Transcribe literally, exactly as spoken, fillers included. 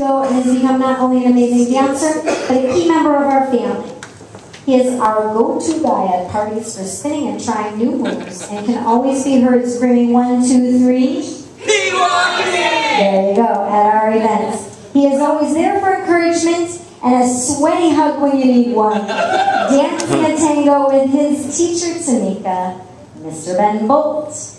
tango and has become not only an amazing dancer, but a key member of our family. He is our go-to guy at parties for spinning and trying new moves, and can always be heard screaming one, two, three. There you go, at our events. He is always there for encouragement and a sweaty hug when you need one. Dancing a tango with his teacher, Timeka, Mister Ben Boldt.